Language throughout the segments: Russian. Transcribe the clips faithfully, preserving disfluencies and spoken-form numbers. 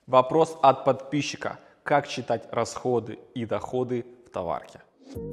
Вопрос от подписчика. Как считать расходы и доходы в товарке?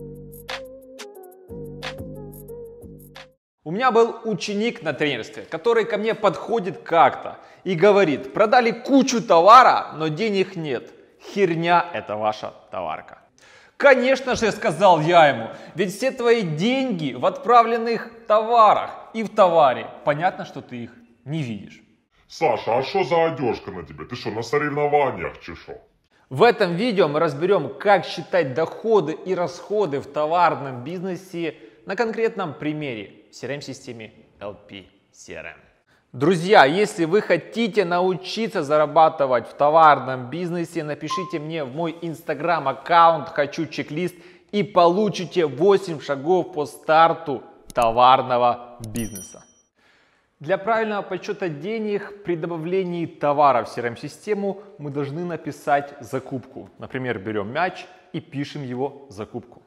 У меня был ученик на тренерстве, который ко мне подходит как-то и говорит: продали кучу товара, но денег нет. Херня это ваша товарка. Конечно же, сказал я ему, ведь все твои деньги в отправленных товарах и в товаре. Понятно, что ты их не видишь. Саша, а что за одежка на тебе? Ты что, на соревнованиях чи шо? В этом видео мы разберем, как считать доходы и расходы в товарном бизнесе на конкретном примере в си ар эм-системе эл пи си ар эм. Друзья, если вы хотите научиться зарабатывать в товарном бизнесе, напишите мне в мой инстаграм-аккаунт «Хочу чек-лист» и получите восемь шагов по старту товарного бизнеса. Для правильного подсчета денег при добавлении товара в си ар эм-систему мы должны написать закупку. Например, берем мяч и пишем его закупку.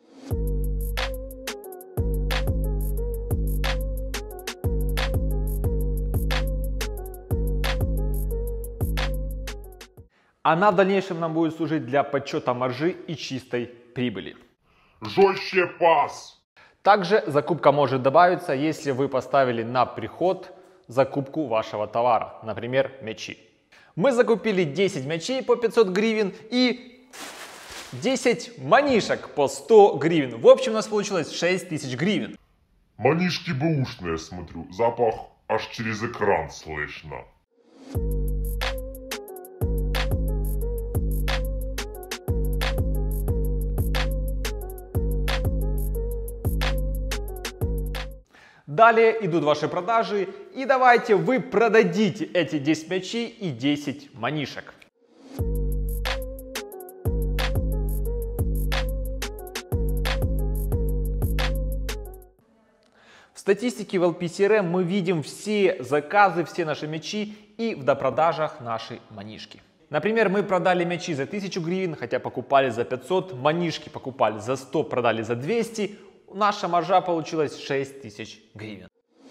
Она в дальнейшем нам будет служить для подсчета маржи и чистой прибыли. Жестче пас! Также закупка может добавиться, если вы поставили на приход закупку вашего товара, например, мячи. Мы закупили десять мячей по пятьсот гривен и десять манишек по сто гривен. В общем, у нас получилось шесть тысяч гривен. Манишки бэушные, смотрю, запах аж через экран слышно. Далее идут ваши продажи, и давайте вы продадите эти десять мячей и десять манишек. В статистике в эл пи си ар эм мы видим все заказы, все наши мячи и в допродажах наши манишки. Например, мы продали мячи за тысячу гривен, хотя покупали за пятьсот, манишки покупали за сто, продали за двести. Наша маржа получилась шесть тысяч гривен.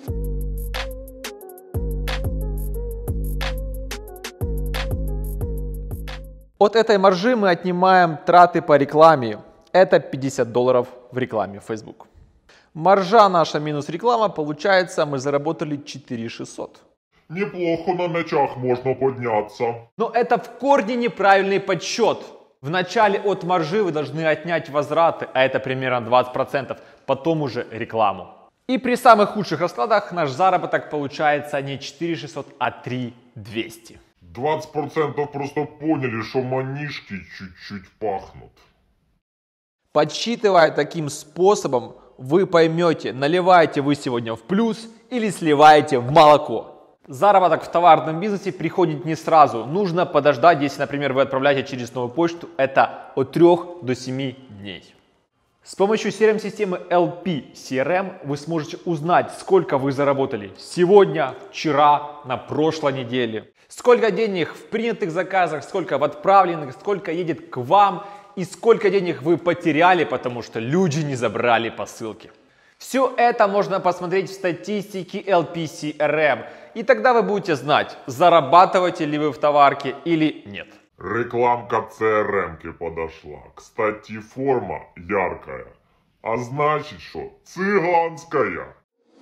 От этой маржи мы отнимаем траты по рекламе. Это пятьдесят долларов в рекламе в Facebook. Маржа наша минус реклама, получается, мы заработали четыре тысячи шестьсот. Неплохо на мячах можно подняться. Но это в корне неправильный подсчет. Вначале от маржи вы должны отнять возвраты, а это примерно двадцать процентов, потом уже рекламу. И при самых худших раскладах наш заработок получается не четыре тысячи шестьсот, а три тысячи двести. двадцать процентов просто поняли, что манишки чуть-чуть пахнут. Подсчитывая таким способом, вы поймете, наливаете вы сегодня в плюс или сливаете в молоко. Заработок в товарном бизнесе приходит не сразу. Нужно подождать, если, например, вы отправляете через новую почту, это от трёх до семи дней. С помощью си ар эм-системы эл пи си ар эм вы сможете узнать, сколько вы заработали сегодня, вчера, на прошлой неделе. Сколько денег в принятых заказах, сколько в отправленных, сколько едет к вам и сколько денег вы потеряли, потому что люди не забрали посылки. Все это можно посмотреть в статистике эл пи си ар эм. И тогда вы будете знать, зарабатываете ли вы в товарке или нет. Рекламка си ар эм-ки подошла. Кстати, форма яркая. А значит, что цыганская.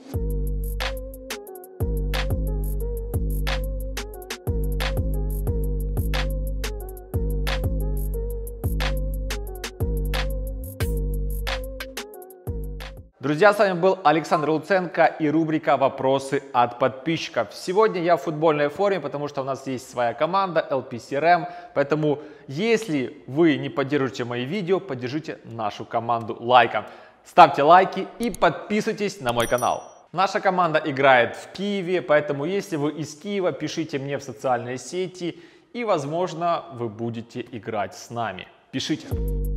Друзья, с вами был Александр Луценко и рубрика «Вопросы от подписчиков». Сегодня я в футбольной форме, потому что у нас есть своя команда эл пи си ар эм. Поэтому, если вы не поддержите мои видео, поддержите нашу команду лайком. Ставьте лайки и подписывайтесь на мой канал. Наша команда играет в Киеве, поэтому если вы из Киева, пишите мне в социальные сети и, возможно, вы будете играть с нами. Пишите.